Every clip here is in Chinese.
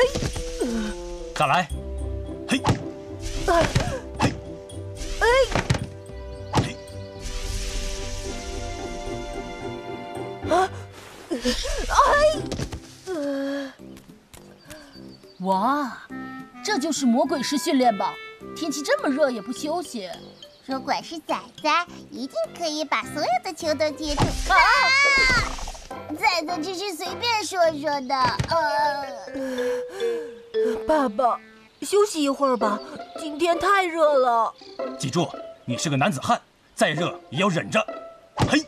再来，嘿，嘿，嘿， 哇，这就是魔鬼式训练吧？天气这么热也不休息。 如果是仔仔，一定可以把所有的球都接住。啊！仔仔只是随便说说的。 爸爸，休息一会儿吧，今天太热了。 记住，你是个男子汉，再热也要忍着。嘿，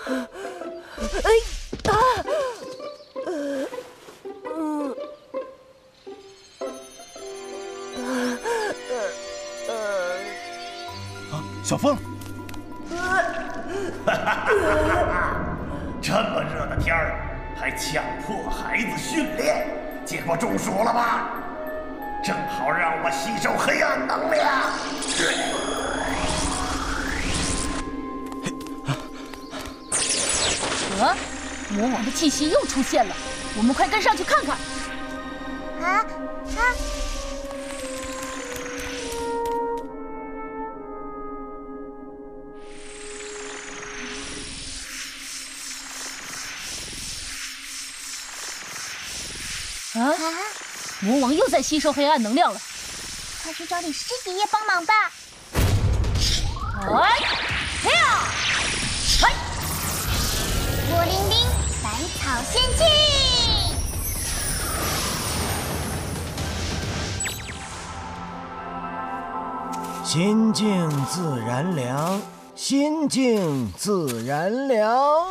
小风， 这么热的天儿，还强迫孩子训练，结果中暑了吧？正好让我吸收黑暗能量。 魔王的气息又出现了，我们快跟上去看看。魔王又在吸收黑暗能量了， 快去找李师爷爷帮忙吧！火灵灵，百草仙境。 心静自然凉，心静自然凉。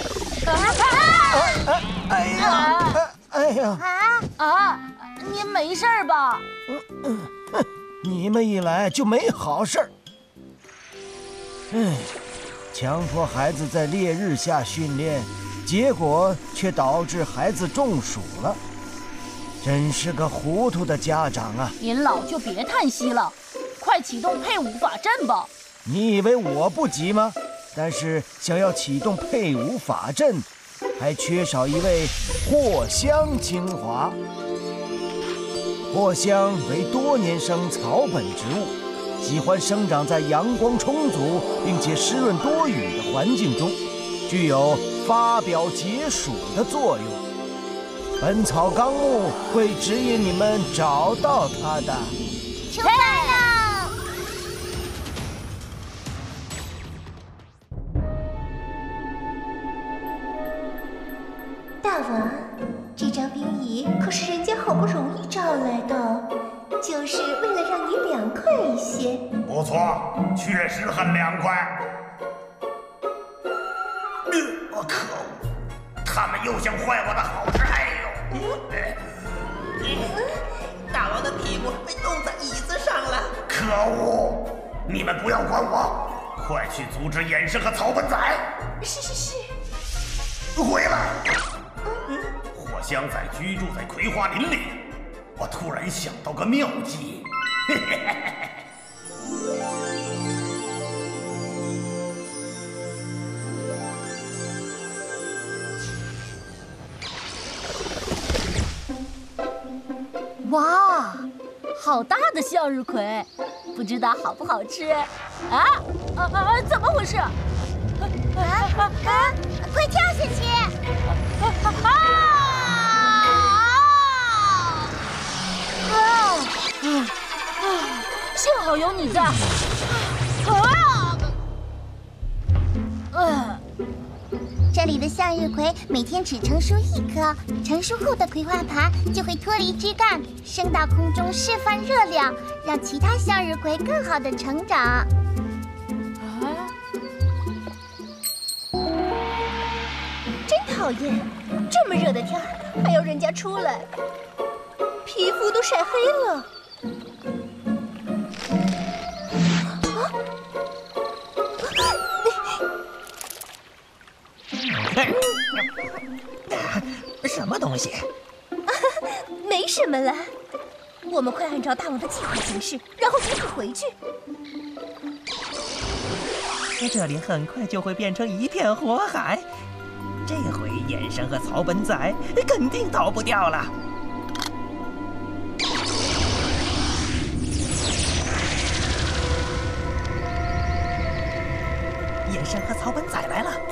哎呀！ 您没事吧？ 你们一来就没好事儿。强迫孩子在烈日下训练，结果却导致孩子中暑了，真是个糊涂的家长啊！ 您老就别叹息了，快启动配伍法阵吧！ 你以为我不急吗？但是想要启动配伍法阵，还缺少一位藿香精华。藿香为多年生草本植物，喜欢生长在阳光充足并且湿润多雨的环境中，具有发表解暑的作用。《本草纲目》会指引你们找到它的。 出发了！ 大王，这张冰椅可是人家好不容易找来的，就是为了让你凉快一些。 不错，确实很凉快。可恶，他们又想坏我的好事！ 大王的屁股被冻在椅子上了。 可恶！你们不要管我，快去阻止衍生和草本仔。 是。 回来。藿香仔居住在葵花林里，我突然想到个妙计。 哇，好大的向日葵，不知道好不好吃？怎么回事？ 快跳下去！ 幸好有你在。 这里的向日葵每天只成熟一颗，成熟后的葵花盘就会脱离枝干，升到空中释放热量，让其他向日葵更好的成长。 真讨厌，这么热的天儿还要人家出来，皮肤都晒黑了。 什么东西？ 没什么了，我们快按照大王的计划行事，然后赶紧回去。 这里很快就会变成一片火海，这回衍生和草本仔肯定逃不掉了。 野生和草本仔来了。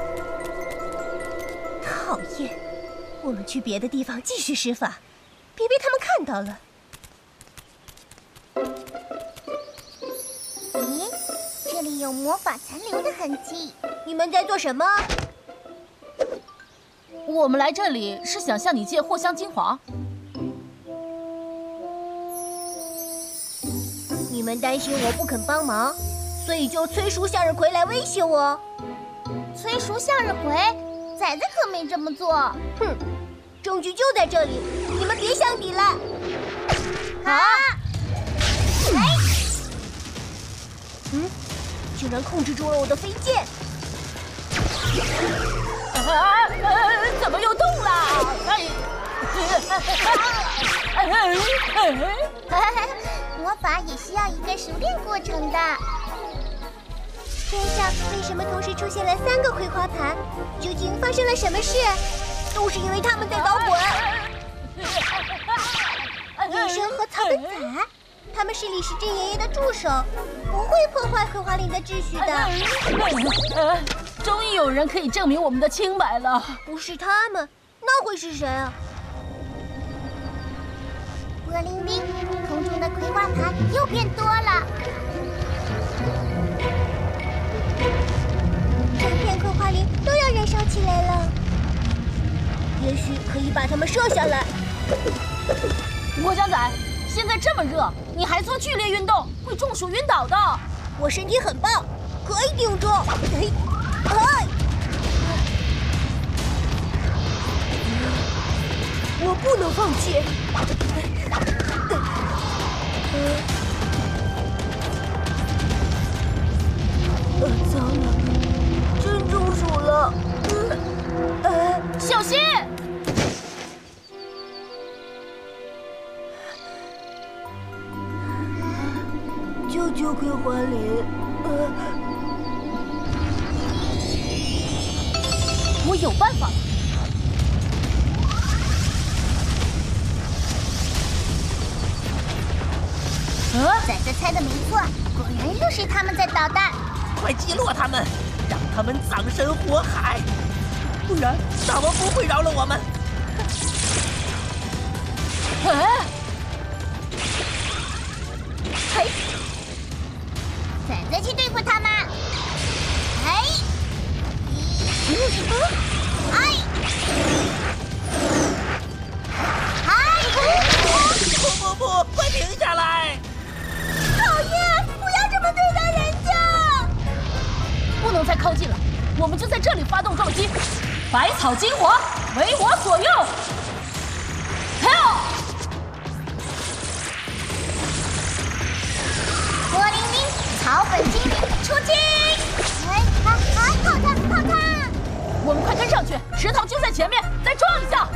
讨厌！我们去别的地方继续施法，别被他们看到了。 咦，这里有魔法残留的痕迹。 你们在做什么？ 我们来这里是想向你借藿香精华。 你们担心我不肯帮忙，所以就催熟向日葵来威胁我。 催熟向日葵，崽子可没这么做。 哼，证据就在这里，你们别想抵赖。 好， 竟然控制住了我的飞剑！ 怎么又动了？ 魔法也需要一个熟练过程的。 天上为什么同时出现了3个葵花盘？究竟发生了什么事？都是因为他们在捣滚。野生和草本仔，他们是李时珍爷爷的助手，不会破坏葵花林的秩序的。 终于有人可以证明我们的清白了。 不是他们，那会是谁啊？ 波灵灵，空中的葵花盘又变多了。 整片葵花林都要燃烧起来了，也许可以把它们射下来。 郭江仔，现在这么热，你还做剧烈运动，会中暑晕倒的。 我身体很棒，可以顶住。我不能放弃。糟了，真中暑了。 小心！ 救救葵花林！ 我有办法了。 崽子猜的没错，果然又是他们在捣蛋。 快击落他们，让他们葬身火海，不然大王不会饶了我们。 嘿，崽子去对付他们。 不，快停下来！ 讨厌，不要这么对待人家！ 不能再靠近了，我们就在这里发动撞击。百草精华为我所用。 波灵灵，草本精灵出击！跑他！ 我们快跟上去，池塘就在前面，再撞一下。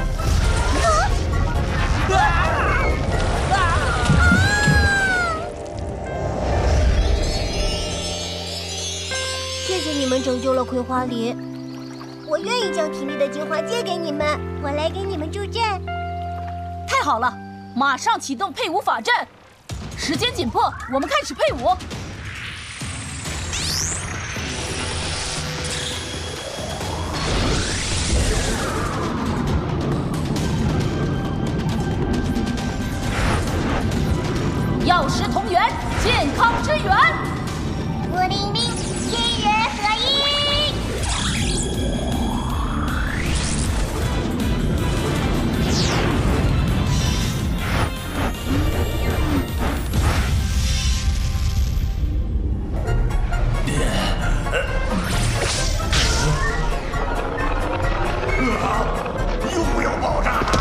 谢谢你们拯救了葵花林，我愿意将体内的精华借给你们，我来给你们助阵。 太好了，马上启动配舞法阵。时间紧迫，我们开始配舞。药食同源，健康之源。 波灵灵，天人合一。 又要爆炸了！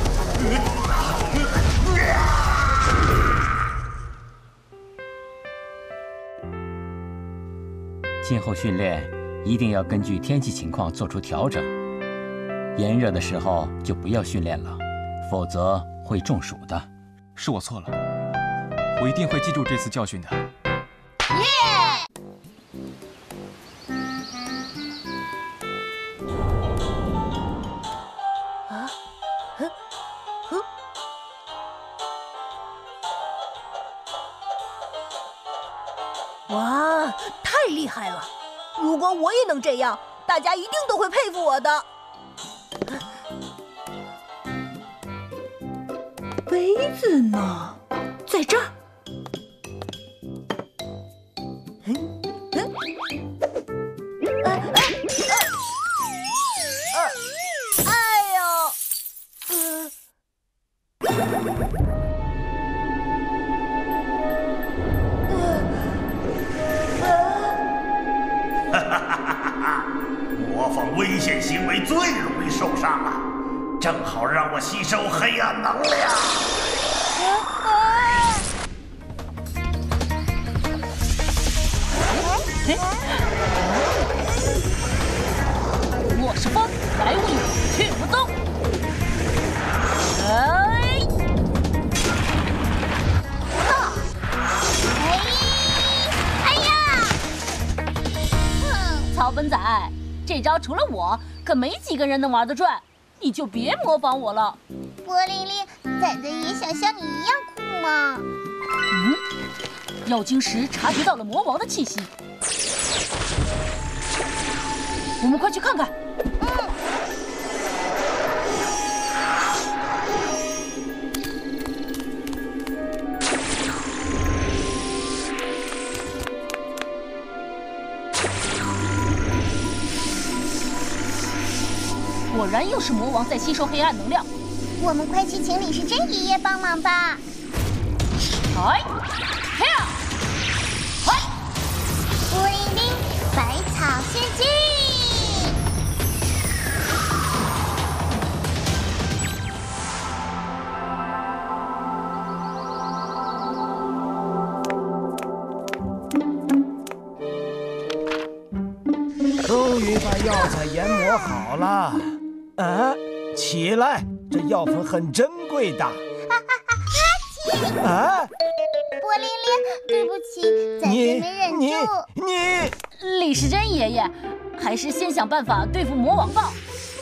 今后训练一定要根据天气情况做出调整。炎热的时候就不要训练了，否则会中暑的。 是我错了，我一定会记住这次教训的。 哇，太厉害了！ 如果我也能这样，大家一定都会佩服我的。杯子呢？在这儿。 模仿危险行为最容易受伤了，正好让我吸收黑暗能量。 我是风，来无影去无踪。草本仔，这招除了我，可没几个人能玩得转，你就别模仿我了。 波琳琳，仔仔也想像你一样酷吗？ 妖精石察觉到了魔王的气息，我们快去看看。果然又是魔王在吸收黑暗能量。 我们快去请李时珍爷爷帮忙吧。波琳琳，百草仙境。 终于把药材研磨好了。起来，这药粉很珍贵的。 波琳琳，对不起，仔仔没忍住。 你， 李时珍爷爷，还是先想办法对付魔王吧。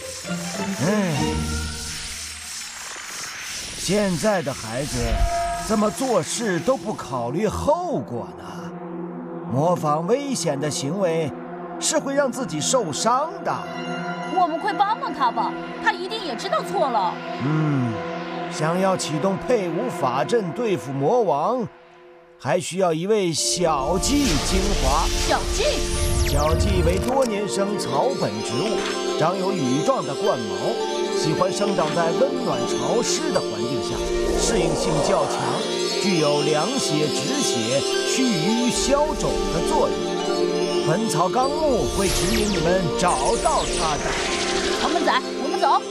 现在的孩子怎么做事都不考虑后果呢？模仿危险的行为是会让自己受伤的。 我们快帮帮他吧，他一定也知道错了。 想要启动配伍法阵对付魔王，还需要一位小蓟精华。小蓟为多年生草本植物，长有羽状的冠毛，喜欢生长在温暖潮湿的环境下，适应性较强，具有凉血止血、祛瘀消肿的作用。本草纲目会指引你们找到它的。 草本仔，我们走。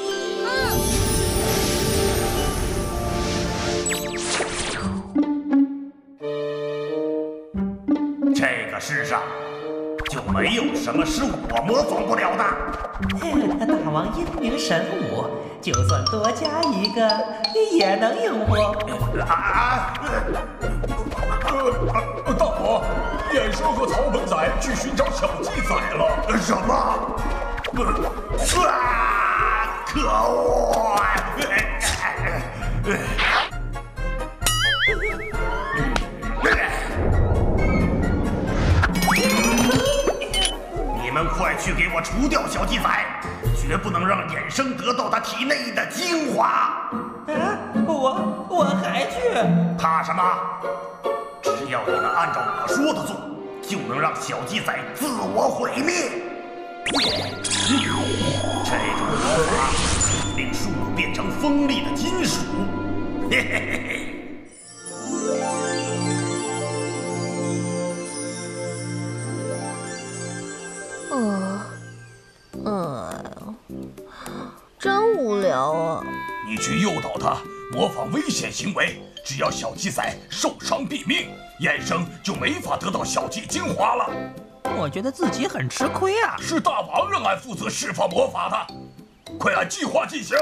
这个世上就没有什么是我模仿不了的。 大王英明神武，就算多加一个也能应付。 大王，衍生和草本仔去寻找小蓟仔了。 什么？可恶！你们快去给我除掉小蓟仔，绝不能让衍生得到他体内的精华。 我还去？ 怕什么？只要你们按照我说的做，就能让小蓟仔自我毁灭。这种魔法令树木变成锋利的金属。嘿嘿嘿嘿。 真无聊啊！ 你去诱导他模仿危险行为，只要小蓟仔受伤毙命，衍生就没法得到小蓟精华了。 我觉得自己很吃亏啊！ 是大王让俺负责释放魔法的，快按计划进行。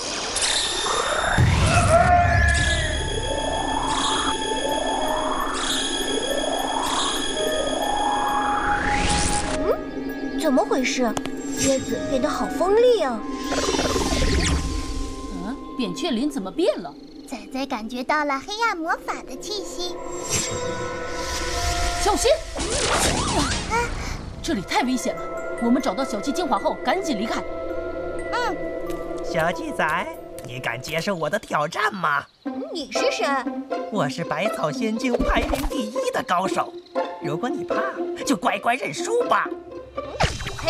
怎么回事？叶子变得好锋利啊！ 扁鹊林怎么变了？ 仔仔感觉到了黑暗魔法的气息。 小心！ 这里太危险了，我们找到小鸡精华后赶紧离开。 小鸡仔，你敢接受我的挑战吗？ 你是谁？ 我是百草仙境排名第1的高手。如果你怕，就乖乖认输吧。 嘿，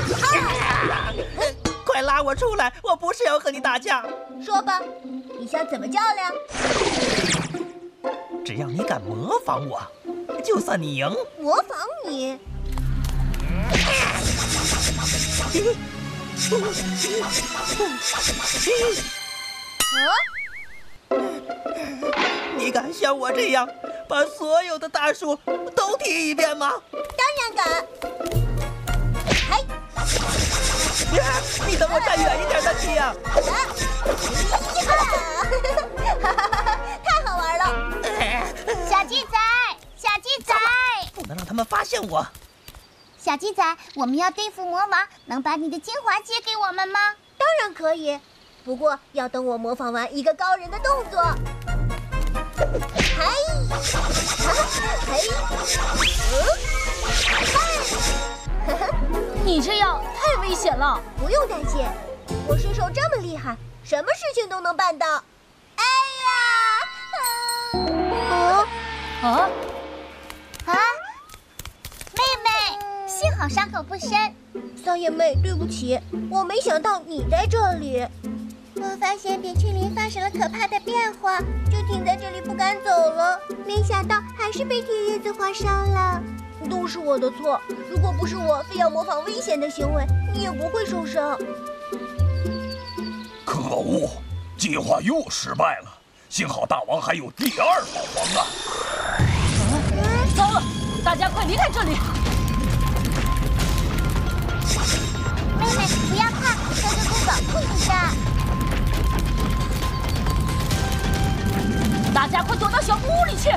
快拉我出来！我不是要和你打架。 说吧，你想怎么较量？ 只要你敢模仿我，就算你赢。 模仿你？ 你敢像我这样把所有的大树都踢一遍吗？ 当然敢。嘿， 你等我站远一点再踢啊！ 太好玩了！ 小鸡仔，小鸡仔， 不能让他们发现我。 小鸡仔，我们要对付魔王，能把你的精华借给我们吗？ 当然可以，不过要等我模仿完一个高人的动作。嘿， 你这样太危险了。 不用担心，我身手这么厉害，什么事情都能办到。哎呀！ 啊！ 妹妹，幸好伤口不深。 桑叶妹，对不起，我没想到你在这里。 我发现扁鹊林发生了可怕的变化，就停在这里不敢走了。没想到还是被铁叶子划伤了。 都是我的错，如果不是我非要模仿危险的行为，你也不会受伤。 可恶，计划又失败了。幸好大王还有第2道方案。 糟了，大家快离开这里！ 妹妹，不要怕，哥哥会保护你的。 大家快躲到小木屋里去！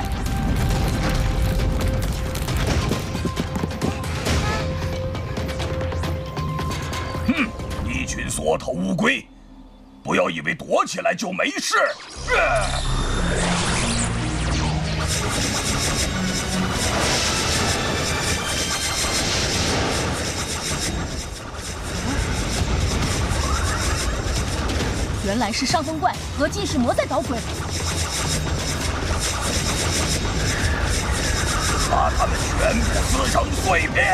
一群缩头乌龟，不要以为躲起来就没事。 原来是上风怪和进士魔在捣鬼， 把他们全部撕成碎片！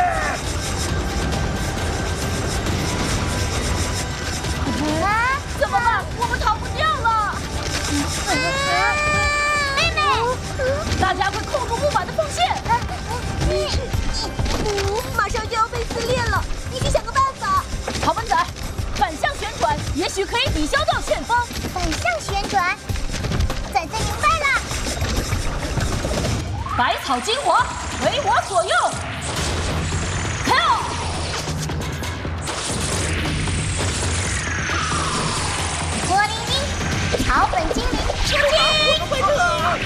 怎么办？我们逃不掉了！ 妹妹， 大家快控住木马的风线！ 马上就要被撕裂了，必须想个办法。 好文仔，反向旋转也许可以抵消掉旋风。 反向旋转，仔仔明白了。 百草精华为我所用。 玻璃冰，草本精灵出击！ 快撤！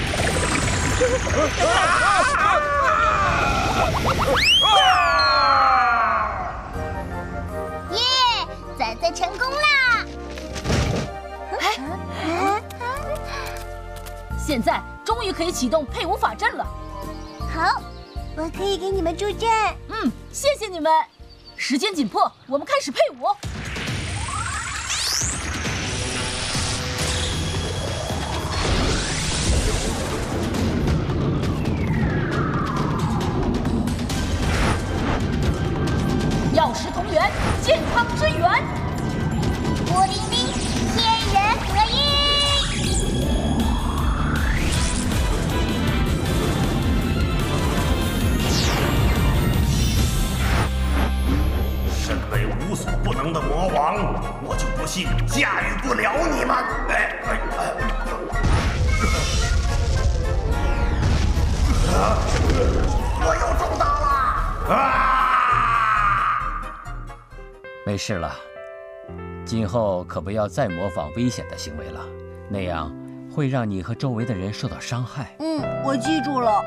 耶，仔仔成功啦！ 现在终于可以启动配舞法阵了。 好，我可以给你们助阵。 谢谢你们。时间紧迫，我们开始配舞。药食同源，健康之源。 玻璃冰，天人合一。 身为无所不能的魔王，我就不信驾驭不了你们！我又中刀了！ 没事了，今后可不要再模仿危险的行为了，那样会让你和周围的人受到伤害。 我记住了。